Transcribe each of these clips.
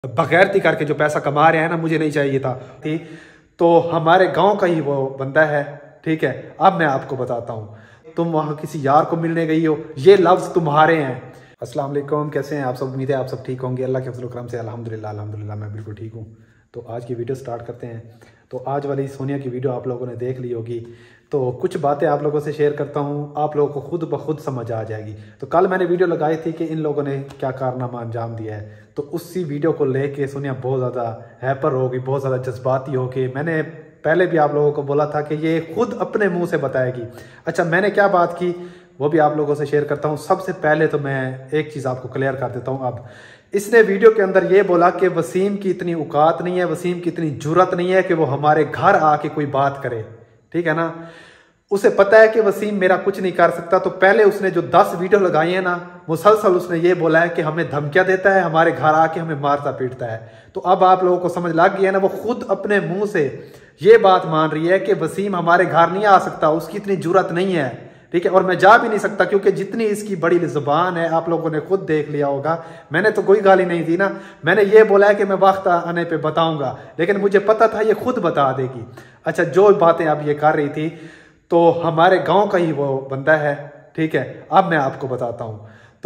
बगैरती करके जो पैसा कमा रहे हैं ना, मुझे नहीं चाहिए था। तो हमारे गांव का ही वो बंदा है, ठीक है। अब मैं आपको बताता हूँ, तुम वहाँ किसी यार को मिलने गई हो, ये लफ्ज़ तुम्हारे हैं। अस्सलाम वालेकुम, कैसे हैं आप सब? उम्मीद है आप सब ठीक होंगे। अल्लाह के फज़ल करम से अल्हम्दुलिल्लाह अल्हम्दुलिल्लाह मैं बिल्कुल ठीक हूँ। तो आज की वीडियो स्टार्ट करते हैं। तो आज वाली सोनिया की वीडियो आप लोगों ने देख ली होगी, तो कुछ बातें आप लोगों से शेयर करता हूँ, आप लोगों को खुद ब खुद समझ आ जाएगी। तो कल मैंने वीडियो लगाई थी कि इन लोगों ने क्या कारनामा अंजाम दिया है, तो उसी वीडियो को लेके सोनिया बहुत ज़्यादा हैपर हो गई, बहुत ज़्यादा जज्बाती हो गई। मैंने पहले भी आप लोगों को बोला था कि ये खुद अपने मुंह से बताएगी। अच्छा, मैंने क्या बात की वो भी आप लोगों से शेयर करता हूँ। सबसे पहले तो मैं एक चीज़ आपको क्लियर कर देता हूँ। अब इसने वीडियो के अंदर ये बोला कि वसीम की इतनी औकात नहीं है, वसीम की इतनी जुर्रत नहीं है कि वो हमारे घर आके कोई बात करे, ठीक है ना। उसे पता है कि वसीम मेरा कुछ नहीं कर सकता। तो पहले उसने जो 10 वीडियो लगाई है ना, मुसलसल उसने ये बोला है कि हमें धमकियां देता है, हमारे घर आके हमें मारता पीटता है। तो अब आप लोगों को समझ लग गया है ना, वो खुद अपने मुंह से ये बात मान रही है कि वसीम हमारे घर नहीं आ सकता, उसकी इतनी जुर्रत नहीं है, ठीक है। और मैं जा भी नहीं सकता, क्योंकि जितनी इसकी बड़ी जुबान है आप लोगों ने खुद देख लिया होगा। मैंने तो कोई गाली नहीं दी ना, मैंने ये बोला है कि मैं वक्त आने पे बताऊंगा, लेकिन मुझे पता था ये खुद बता देगी। अच्छा, जो बातें अब ये कर रही थी, तो हमारे गांव का ही वो बंदा है, ठीक है। अब मैं आपको बताता हूँ।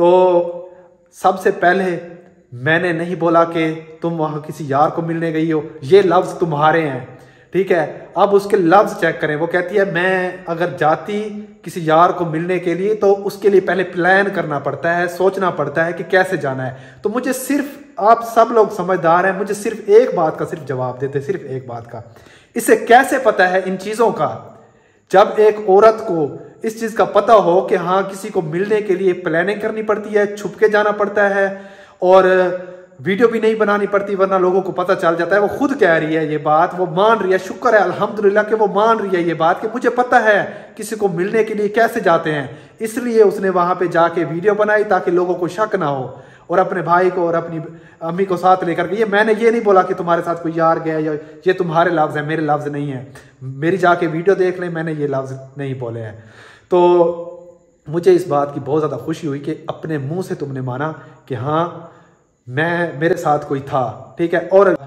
तो सबसे पहले मैंने नहीं बोला कि तुम वहाँ किसी यार को मिलने गई हो, ये लफ्ज़ तुम्हारे हैं, ठीक है। अब उसके लफ्ज़ चेक करें। वो कहती है मैं अगर जाती किसी यार को मिलने के लिए तो उसके लिए पहले प्लान करना पड़ता है, सोचना पड़ता है कि कैसे जाना है। तो मुझे सिर्फ, आप सब लोग समझदार हैं, मुझे सिर्फ एक बात का सिर्फ जवाब देते, सिर्फ एक बात का। इसे कैसे पता है इन चीज़ों का? जब एक औरत को इस चीज़ का पता हो कि हाँ किसी को मिलने के लिए प्लानिंग करनी पड़ती है, छुप के जाना पड़ता है, और वीडियो भी नहीं बनानी पड़ती वरना लोगों को पता चल जाता है। वो खुद कह रही है ये बात, वो मान रही है। शुक्र है अल्हम्दुलिल्लाह कि वो मान रही है ये बात कि मुझे पता है किसी को मिलने के लिए कैसे जाते हैं। इसलिए उसने वहां पे जाके वीडियो बनाई ताकि लोगों को शक ना हो, और अपने भाई को और अपनी अम्मी को साथ लेकर के। ये मैंने ये नहीं बोला कि तुम्हारे साथ कोई यार गया, या ये तुम्हारे लफ्ज़ है, मेरे लफ्ज़ नहीं है। मेरी जाके वीडियो देख लें, मैंने ये लफ्ज़ नहीं बोले हैं। तो मुझे इस बात की बहुत ज़्यादा खुशी हुई कि अपने मुंह से तुमने माना कि हाँ मेरे साथ कोई था, ठीक है। और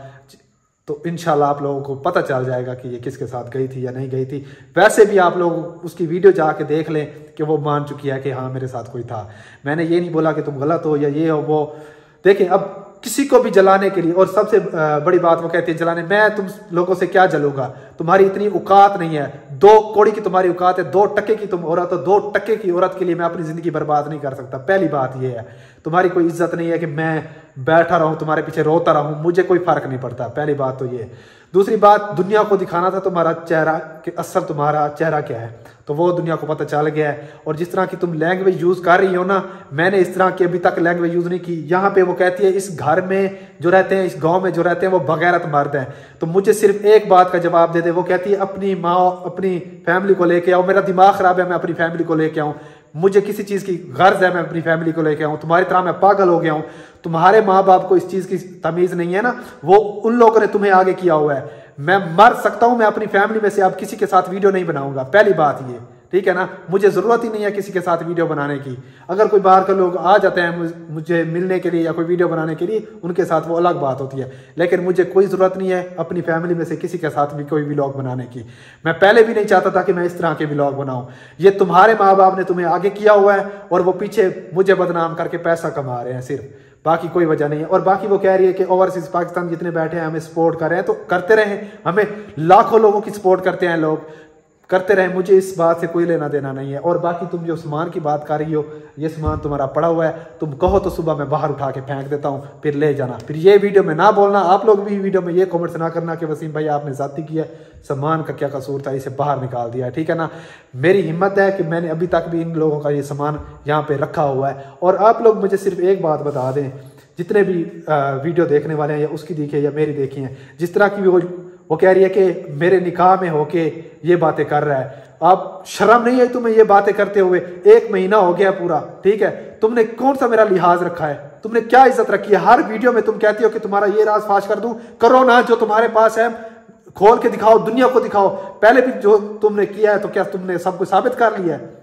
तो इंशाल्लाह आप लोगों को पता चल जाएगा कि ये किसके साथ गई थी या नहीं गई थी। वैसे भी आप लोग उसकी वीडियो जाके देख लें कि वो मान चुकी है कि हाँ मेरे साथ कोई था। मैंने ये नहीं बोला कि तुम गलत हो या ये हो वो। देखिए, अब किसी को भी जलाने के लिए, और सबसे बड़ी बात वो कहती है जलाने, मैं तुम लोगों से क्या जलूंगा, तुम्हारी इतनी औकात नहीं है। 2 कौड़ी की तुम्हारी औकात है, 2 टके की तुम औरत हो, 2 टके की औरत के लिए मैं अपनी जिंदगी बर्बाद नहीं कर सकता। पहली बात ये है, तुम्हारी कोई इज्जत नहीं है कि मैं बैठा रहूं तुम्हारे पीछे रोता रहूं, मुझे कोई फर्क नहीं पड़ता। पहली बात तो ये। दूसरी बात, दुनिया को दिखाना था तुम्हारा चेहरा कि असल तुम्हारा चेहरा क्या है, तो वो दुनिया को पता चल गया है। और जिस तरह की तुम लैंग्वेज यूज कर रही हो ना, मैंने इस तरह की अभी तक लैंग्वेज यूज नहीं की। यहाँ पे वो कहती है इस घर में जो रहते हैं, इस गांव में जो रहते हैं वो बगैरत मर्द हैं। तो मुझे सिर्फ एक बात का जवाब दे दे। वो कहती है अपनी माँ अपनी फैमिली को लेके आओ। मेरा दिमाग खराब है, मैं अपनी फैमिली को लेके आऊँ, मुझे किसी चीज़ की गर्ज है, मैं अपनी फैमिली को लेके आऊँ। तुम्हारी तरह मैं पागल हो गया हूँ। तुम्हारे माँ बाप को इस चीज़ की तमीज़ नहीं है ना, वो उन लोगों ने तुम्हें आगे किया हुआ है। मैं मर सकता हूँ, मैं अपनी फैमिली में से अब किसी के साथ वीडियो नहीं बनाऊंगा। पहली बात ये, ठीक है ना। मुझे ज़रूरत ही नहीं है किसी के साथ वीडियो बनाने की। अगर कोई बाहर के लोग आ जाते हैं मुझे मिलने के लिए या कोई वीडियो बनाने के लिए, उनके साथ वो अलग बात होती है, लेकिन मुझे कोई ज़रूरत नहीं है अपनी फैमिली में से किसी के साथ भी कोई व्लॉग बनाने की। मैं पहले भी नहीं चाहता था कि मैं इस तरह के व्लॉग बनाऊं। ये तुम्हारे माँ बाप ने तुम्हें आगे किया हुआ है, और वो पीछे मुझे बदनाम करके पैसा कमा रहे हैं सिर्फ, बाकी कोई वजह नहीं है। और बाकी वो कह रही है कि ओवरसीज पाकिस्तान जितने बैठे हैं हमें सपोर्ट कर रहे हैं, तो करते रहे। हमें लाखों लोगों की सपोर्ट करते हैं लोग, करते रहे, मुझे इस बात से कोई लेना देना नहीं है। और बाकी तुम जो सामान की बात कर रही हो, ये सामान तुम्हारा पड़ा हुआ है, तुम कहो तो सुबह मैं बाहर उठा के फेंक देता हूँ, फिर ले जाना। फिर ये वीडियो में ना बोलना, आप लोग भी वीडियो में ये कमेंट्स ना करना कि वसीम भाई आपने ज्यादती की है, सामान का क्या कसूर था, इसे बाहर निकाल दिया, ठीक है ना। मेरी हिम्मत है कि मैंने अभी तक भी इन लोगों का ये सामान यहाँ पे रखा हुआ है। और आप लोग मुझे सिर्फ एक बात बता दें, जितने भी वीडियो देखने वाले हैं, या उसकी देखी या मेरी देखी है, जिस तरह की भी वो कह रही है कि मेरे निकाह में होके ये बातें कर रहा है, आप शर्म नहीं आई तुम्हें ये बातें करते हुए? 1 महीना हो गया पूरा, ठीक है। तुमने कौन सा मेरा लिहाज रखा है? तुमने क्या इज्जत रखी है? हर वीडियो में तुम कहती हो कि तुम्हारा ये राज फाश कर दूं, करो ना, जो तुम्हारे पास है खोल के दिखाओ, दुनिया को दिखाओ। पहले भी जो तुमने किया है, तो क्या तुमने सब कुछ साबित कर लिया है?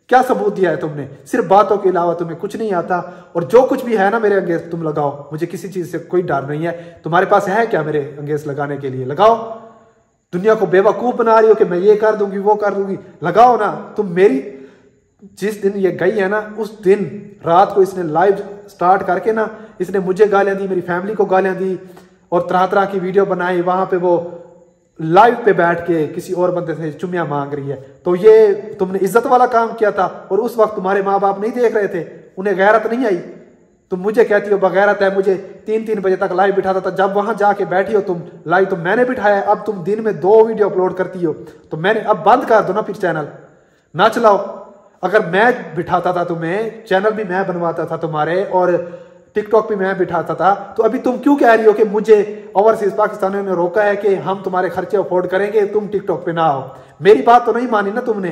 क्या सबूत दिया है तुमने? सिर्फ बातों के अलावा तुम्हें कुछ नहीं आता। और जो कुछ भी है ना मेरे अंगेज तुम लगाओ, मुझे किसी चीज से कोई डर नहीं है। तुम्हारे पास है क्या मेरे अंगेज लगाने के लिए? लगाओ। दुनिया को बेवकूफ बना रही हो कि मैं ये कर दूंगी वो कर दूंगी, लगाओ ना। तुम मेरी जिस दिन ये गई है ना, उस दिन रात को इसने लाइव स्टार्ट करके ना, इसने मुझे गालियां दी, मेरी फैमिली को गालियां दी और तरह तरह की वीडियो बनाई। वहां पे वो लाइव पे बैठ के किसी और बंदे से चुम्मियां मांग रही है। तो ये तुमने इज्जत वाला काम किया था। और उस वक्त तुम्हारे माँ बाप नहीं देख रहे थे, उन्हें गैरत नहीं आई। तुम मुझे कहती हो बगैरत है, मुझे 3-3 बजे तक लाइव बिठाता था। जब वहां जाके बैठी हो तुम लाइव, तो मैंने बिठाया। अब तुम दिन में 2 वीडियो अपलोड करती हो, तो मैंने अब बंद कर दो ना फिर चैनल, ना चलाओ। अगर मैं बिठाता था तुम्हें, चैनल भी मैं बनवाता था तुम्हारे और टिकटॉक भी मैं बिठाता था, तो अभी तुम क्यों कह रही हो कि मुझे ओवरसीज पाकिस्तानियों ने रोका है कि हम तुम्हारे खर्चे अफोर्ड करेंगे, तुम टिकटॉक पे ना आओ? मेरी बात तो नहीं मानी ना तुमने।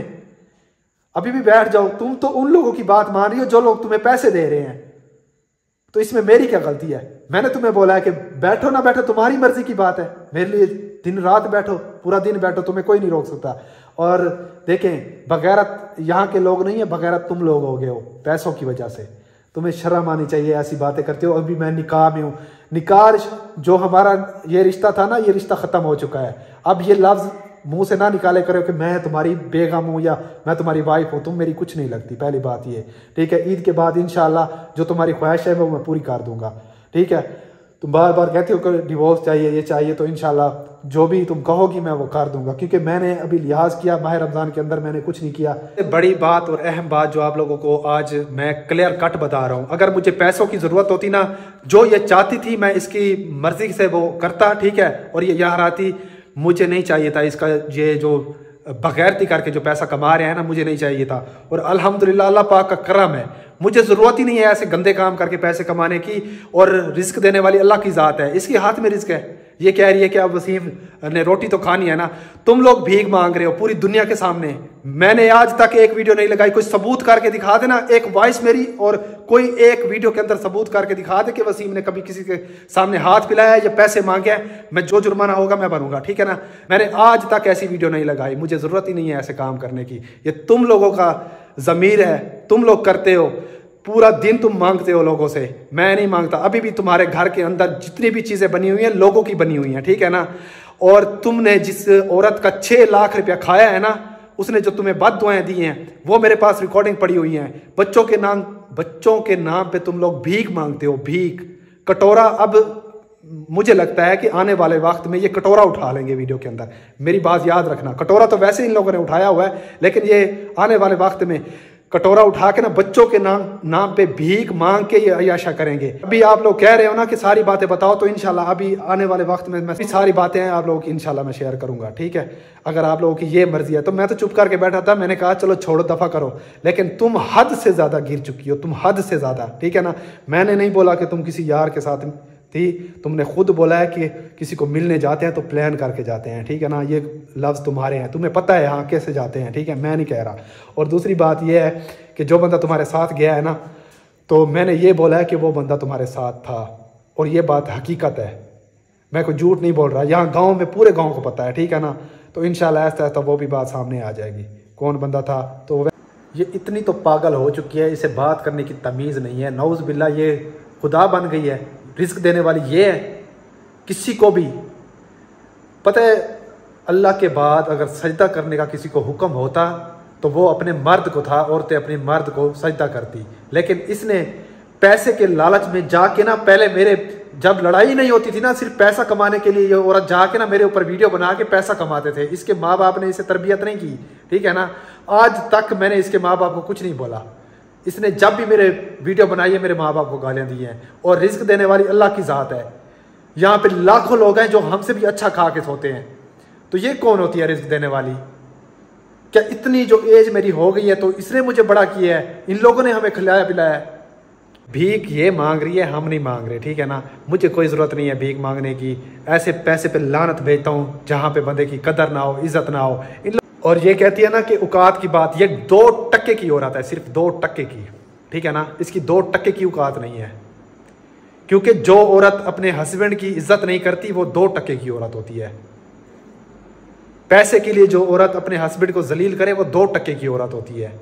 अभी भी बैठ जाओ। तुम तो उन लोगों की बात मान रही हो जो लोग तुम्हें पैसे दे रहे हैं, तो इसमें मेरी क्या गलती है? मैंने तुम्हें बोला है कि बैठो ना बैठो तुम्हारी मर्जी की बात है। मेरे लिए दिन रात बैठो, पूरा दिन बैठो, तुम्हें कोई नहीं रोक सकता। और देखें, बगैरत यहाँ के लोग नहीं है, बगैरत तुम लोग हो गए हो पैसों की वजह से। तुम्हें शर्म आनी चाहिए, ऐसी बातें करते हो। अभी मैं निकाह में हूँ। निकाह जो हमारा ये रिश्ता था ना, ये रिश्ता खत्म हो चुका है। अब ये लफ्ज मुंह से ना निकाले करो कि मैं तुम्हारी बेगम हूँ या मैं तुम्हारी वाइफ हूँ। तुम मेरी कुछ नहीं लगती, पहली बात ये, ठीक है। ईद के बाद इंशाल्लाह जो तुम्हारी ख्वाहिश है वो मैं पूरी कर दूंगा, ठीक है। तुम बार बार कहती हो कि डिवोर्स चाहिए, ये चाहिए, तो इंशाल्लाह जो भी तुम कहोगी मैं वो कर दूंगा, क्योंकि मैंने अभी लिहाज किया। माह रमज़ान के अंदर मैंने कुछ नहीं किया। बड़ी बात और अहम बात जो आप लोगों को आज मैं क्लियर कट बता रहा हूँ, अगर मुझे पैसों की ज़रूरत होती ना, जो ये चाहती थी मैं इसकी मर्जी से वो करता, ठीक है। और ये यहाँ आती, मुझे नहीं चाहिए था इसका, ये जो बगैरती करके जो पैसा कमा रहे हैं ना, मुझे नहीं चाहिए था। और अल्हम्दुलिल्लाह अल्लाह पाक का करम है, मुझे ज़रूरत ही नहीं है ऐसे गंदे काम करके पैसे कमाने की। और रिस्क देने वाली अल्लाह की ज़ात है, इसके हाथ में रिस्क है। ये कह रही है कि अब वसीम ने रोटी तो खानी है ना। तुम लोग भीख मांग रहे हो पूरी दुनिया के सामने। मैंने आज तक एक वीडियो नहीं लगाई, कोई सबूत करके दिखा देना, एक वॉइस मेरी और कोई एक वीडियो के अंदर सबूत करके दिखा दे कि वसीम ने कभी किसी के सामने हाथ पिलाया या पैसे मांगे हैं। मैं जो जुर्माना होगा मैं भरूंगा, ठीक है ना। मैंने आज तक ऐसी वीडियो नहीं लगाई, मुझे ज़रूरत ही नहीं है ऐसे काम करने की। ये तुम लोगों का ज़मीर है, तुम लोग करते हो। पूरा दिन तुम मांगते हो लोगों से, मैं नहीं मांगता। अभी भी तुम्हारे घर के अंदर जितनी भी चीज़ें बनी हुई हैं लोगों की बनी हुई हैं, ठीक है ना। और तुमने जिस औरत का 6 लाख रुपया खाया है ना, उसने जो तुम्हें बद्दुआएं दी हैं, वो मेरे पास रिकॉर्डिंग पड़ी हुई हैं। बच्चों के नाम पे तुम लोग भीख मांगते हो, भीख। कटोरा, अब मुझे लगता है कि आने वाले वक्त में ये कटोरा उठा लेंगे वीडियो के अंदर। मेरी बात याद रखना, कटोरा तो वैसे इन लोगों ने उठाया हुआ है, लेकिन ये आने वाले वक्त में कटोरा उठा के ना बच्चों के नाम पे भीख मांग के ये अयाशा करेंगे। अभी आप लोग कह रहे हो ना कि सारी बातें बताओ, तो इंशाल्लाह अभी आने वाले वक्त में मैं सारी बातें हैं आप लोगों की इंशाल्लाह मैं शेयर करूंगा, ठीक है। अगर आप लोगों की ये मर्जी है तो मैं तो चुप करके बैठा था, मैंने कहा चलो छोड़ो, दफा करो। लेकिन तुम हद से ज्यादा गिर चुकी हो, तुम हद से ज्यादा, ठीक है ना। मैंने नहीं बोला कि तुम किसी यार के साथ थी, तुमने खुद बोला है कि किसी को मिलने जाते हैं तो प्लान करके जाते हैं, ठीक है ना। ये लफ्ज़ तुम्हारे हैं, तुम्हें पता है हाँ कैसे जाते हैं, ठीक है, मैं नहीं कह रहा। और दूसरी बात यह है कि जो बंदा तुम्हारे साथ गया है ना, तो मैंने ये बोला है कि वो बंदा तुम्हारे साथ था, और ये बात हकीकत है, मैं कोई झूठ नहीं बोल रहा। यहाँ गाँव में पूरे गाँव को पता है, ठीक है ना। तो इंशाल्लाह ऐसा ऐसा वो भी बात सामने आ जाएगी कौन बंदा था। तो ये इतनी तो पागल हो चुकी है, इसे बात करने की तमीज़ नहीं है। नौज़ बिल्ला ये खुदा बन गई है, रिस्क देने वाली ये है। किसी को भी पता है, अल्लाह के बाद अगर सजदा करने का किसी को हुक्म होता तो वो अपने मर्द को था, औरतें अपने मर्द को सजदा करती। लेकिन इसने पैसे के लालच में जाके ना, पहले मेरे जब लड़ाई नहीं होती थी ना, सिर्फ पैसा कमाने के लिए ये औरत जाके ना मेरे ऊपर वीडियो बना के पैसा कमाते थे। इसके माँ बाप ने इसे तरबियत नहीं की, ठीक है ना। आज तक मैंने इसके माँ बाप को कुछ नहीं बोला। इसने जब भी मेरे वीडियो बनाई है मेरे माँ बाप को गालियाँ दी हैं। और रिस्क देने वाली अल्लाह की ज़ात है। यहाँ पे लाखों लोग हैं जो हमसे भी अच्छा खा के सोते हैं, तो ये कौन होती है रिस्क देने वाली? क्या इतनी जो एज मेरी हो गई है तो इसने मुझे बड़ा किया है, इन लोगों ने हमें खिलाया पिलाया। भीख ये मांग रही है, हम नहीं मांग रहे, ठीक है ना। मुझे कोई ज़रूरत नहीं है भीख मांगने की। ऐसे पैसे पे लानत भेजता हूँ जहाँ पे बंदे की कदर ना हो, इज्जत ना हो। और ये कहती है ना कि औकात की बात, ये 2% की औरत है, सिर्फ 2% की, ठीक है ना। इसकी 2% की औकात नहीं है, क्योंकि जो औरत अपने हस्बैंड की इज्जत नहीं करती वो 2% की औरत होती है। पैसे के लिए जो औरत अपने हस्बैंड को जलील करे वो 2% की औरत होती है।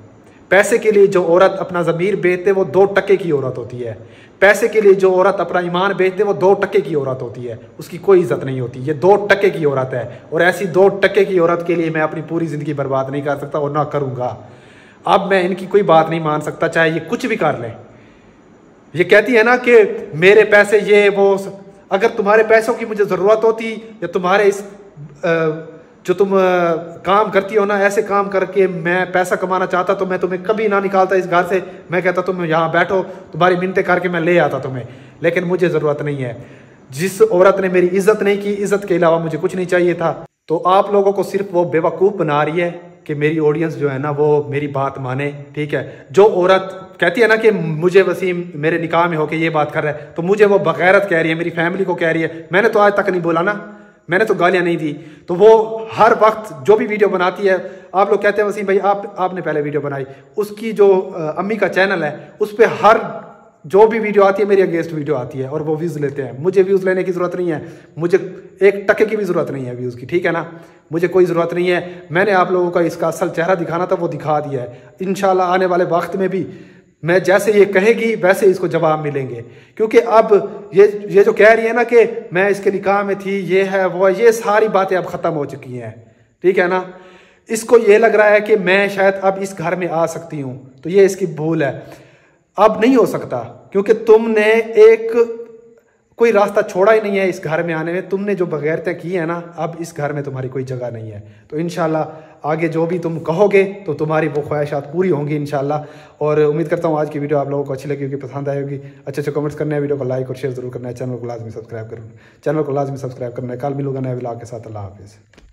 पैसे के लिए जो औरत अपना ज़मीर बेचते वो 2 टके की औरत होती है। पैसे के लिए जो औरत अपना ईमान बेचते वो 2 टके की औरत होती है, उसकी कोई इज्जत नहीं होती। ये 2 टके की औरत है, और ऐसी 2 टके की औरत के लिए मैं अपनी पूरी ज़िंदगी बर्बाद नहीं कर सकता और ना करूँगा। अब मैं इनकी कोई बात नहीं मान सकता, चाहे ये कुछ भी कर लें। ये कहती है ना कि मेरे पैसे ये वो, अगर तुम्हारे पैसों की मुझे ज़रूरत होती, या तुम्हारे इस जो तुम काम करती हो ना, ऐसे काम करके मैं पैसा कमाना चाहता तो मैं तुम्हें कभी ना निकालता इस घर से। मैं कहता तुम यहाँ बैठो, तुम्हारी मिन्नतें करके मैं ले आता तुम्हें, लेकिन मुझे ज़रूरत नहीं है। जिस औरत ने मेरी इज्जत नहीं की, इज्जत के अलावा मुझे कुछ नहीं चाहिए था। तो आप लोगों को सिर्फ वो बेवकूफ़ बना रही है कि मेरी ऑडियंस जो है ना वो मेरी बात माने, ठीक है। जो औरत कहती है ना कि मुझे वसीम मेरे निकाह में होके ये बात कर रहा है, तो मुझे वो बगैरत कह रही है, मेरी फैमिली को कह रही है। मैंने तो आज तक नहीं बोला ना, मैंने तो गालियां नहीं दी। तो वो हर वक्त जो भी वीडियो बनाती है, आप लोग कहते हैं वसीम भाई आपने पहले वीडियो बनाई, उसकी जो अम्मी का चैनल है उस पर हर जो भी वीडियो आती है मेरी अगेंस्ट वीडियो आती है, और वो व्यूज़ लेते हैं। मुझे व्यूज़ लेने की ज़रूरत नहीं है, मुझे 1 टके की भी ज़रूरत नहीं है व्यूज़ की, ठीक है ना। मुझे कोई ज़रूरत नहीं है। मैंने आप लोगों का इसका असल चेहरा दिखाना था, वो दिखा दिया है। इंशाल्लाह आने वाले वक्त में भी मैं जैसे ये कहेगी वैसे इसको जवाब मिलेंगे, क्योंकि अब ये जो कह रही है ना कि मैं इसके निकाह में थी, ये है वो, ये सारी बातें अब ख़त्म हो चुकी हैं, ठीक है ना। इसको ये लग रहा है कि मैं शायद अब इस घर में आ सकती हूँ, तो ये इसकी भूल है। अब नहीं हो सकता, क्योंकि तुमने कोई रास्ता छोड़ा ही नहीं है इस घर में आने में। तुमने जो बगैरतें की है ना, अब इस घर में तुम्हारी कोई जगह नहीं है। तो इंशाल्लाह आगे जो भी तुम कहोगे तो तुम्हारी वो ख्वाहिशात पूरी होंगी इंशाल्लाह। और उम्मीद करता हूँ आज की वीडियो आप लोगों को अच्छी लगी होगी, पसंद आई होगी। अच्छे कमेंट्स करने हैं, वीडियो को लाइक और शेयर जरूर करना है, चैनल को लाजमी सब्सक्राइब करना है। कल मिलूंगा नए व्लॉग के साथ। अल्लाह हाफिज़।